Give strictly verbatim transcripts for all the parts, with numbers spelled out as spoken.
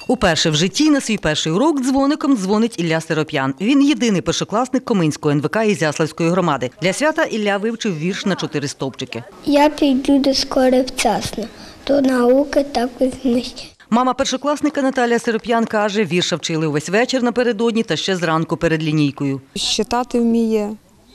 Уперше в житті на свій перший урок дзвоником дзвонить Ілля Сироп'ян. Він єдиний першокласник Коминського ен ве ка Ізяславської громади. Для свята Ілля вивчив вірш на чотири стовпчики. Я піду до школи вчасно, до науки так візьмусь. Мама першокласника Наталія Сироп'ян каже, вірша вчили увесь вечір напередодні та ще зранку перед лінійкою. Читати вміє,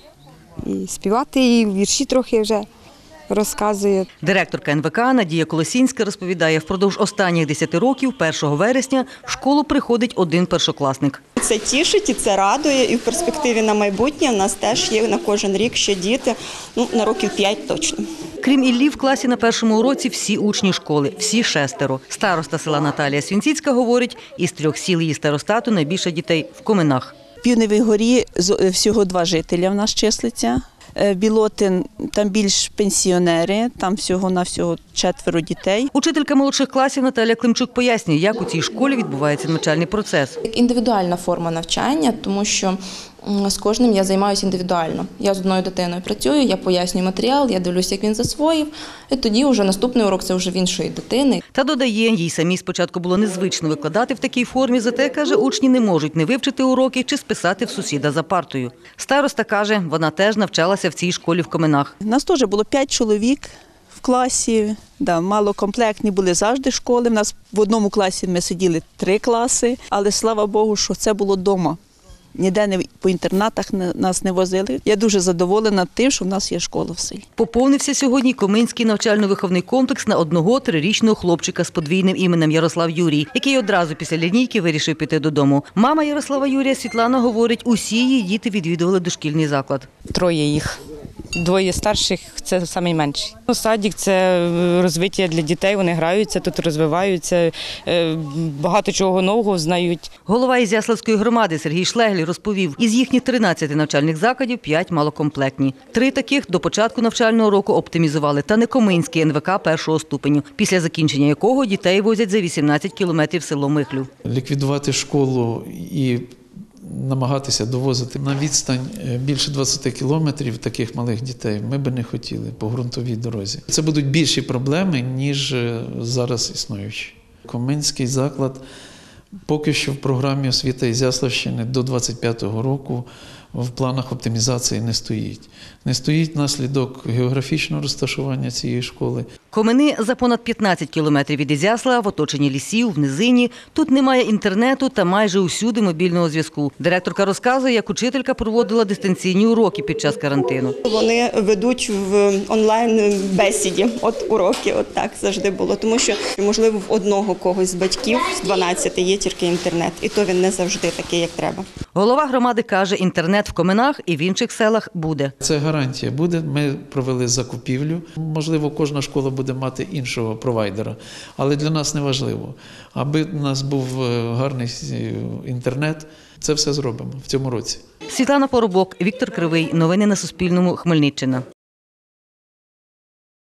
і співати, і вірші трохи вже розказує. Директорка ен ве ка Надія Колосінська розповідає, впродовж останніх десяти років, першого вересня, в школу приходить один першокласник. Це тішить і це радує, і в перспективі на майбутнє у нас теж є на кожен рік ще діти, ну, на років п'ять точно. Крім Іллі, в класі на першому уроці всі учні школи, всі шестеро. Староста села Наталія Свінціцька говорить, із трьох сіл її старостату найбільше дітей в Коминах. В Півневій горі всього два жителя в нас числиться. Білотин, там більш пенсіонери, там всього-навсього четверо дітей. Учителька молодших класів Наталія Климчук пояснює, як у цій школі відбувається навчальний процес. Індивідуальна форма навчання, тому що з кожним я займаюся індивідуально. Я з одною дитиною працюю, я пояснюю матеріал, я дивлюся, як він засвоїв, і тоді вже наступний урок – це вже в іншої дитини. Та додає, їй самій спочатку було незвично викладати в такій формі, зате, каже, учні не можуть не вивчити уроки чи списати в сусіда за партою. Староста каже, вона теж навчалася в цій школі в Коминах. У нас теж було п'ять чоловік в класі, да, малокомплектні були завжди школи. У нас в одному класі ми сиділи три класи, але слава Богу, що це було вдома. Ніде не по інтернатах нас не возили. Я дуже задоволена тим, що в нас є школа в селі. Поповнився сьогодні Коминський навчально-виховний комплекс на одного трирічного хлопчика з подвійним іменем Ярослав Юрій, який одразу після лінійки вирішив піти додому. Мама Ярослава Юрія Світлана говорить, усі її діти відвідували дошкільний заклад. Троє їх. Двоє старших – це найменші. Садик – це розвиття для дітей, вони граються, тут розвиваються, багато чого нового знають. Голова Ізяславської громади Сергій Шлегль розповів, із їхніх тринадцяти навчальних закладів п'ять малокомплектні. Три таких до початку навчального року оптимізували та не Коминський ен ве ка першого ступеню, після закінчення якого дітей возять за вісімнадцять кілометрів в село Михлю. Ліквідувати школу і намагатися довозити на відстань більше двадцяти кілометрів таких малих дітей ми би не хотіли по ґрунтовій дорозі. Це будуть більші проблеми, ніж зараз існуючі. Коминський заклад поки що в програмі освіти Ізяславщини до двадцять п'ятого року в планах оптимізації не стоїть. Не стоїть наслідок географічного розташування цієї школи. Комини за понад п'ятнадцять кілометрів від Ізяслава, в оточенні лісів, в низині. Тут немає інтернету та майже усюди мобільного зв'язку. Директорка розказує, як учителька проводила дистанційні уроки під час карантину. Вони ведуть в онлайн-бесіді. От уроки, от так завжди було. Тому що, можливо, в одного когось з батьків з дванадцяти є тільки інтернет. І то він не завжди такий, як треба. Голова громади каже, інтернет в Коминах і в інших селах буде. Це гарантія буде. Ми провели закупівлю. Можливо, кожна школа буде мати іншого провайдера. Але для нас не важливо. Аби у нас був гарний інтернет, це все зробимо в цьому році. Світлана Поробок, Віктор Кривий. Новини на Суспільному. Хмельниччина.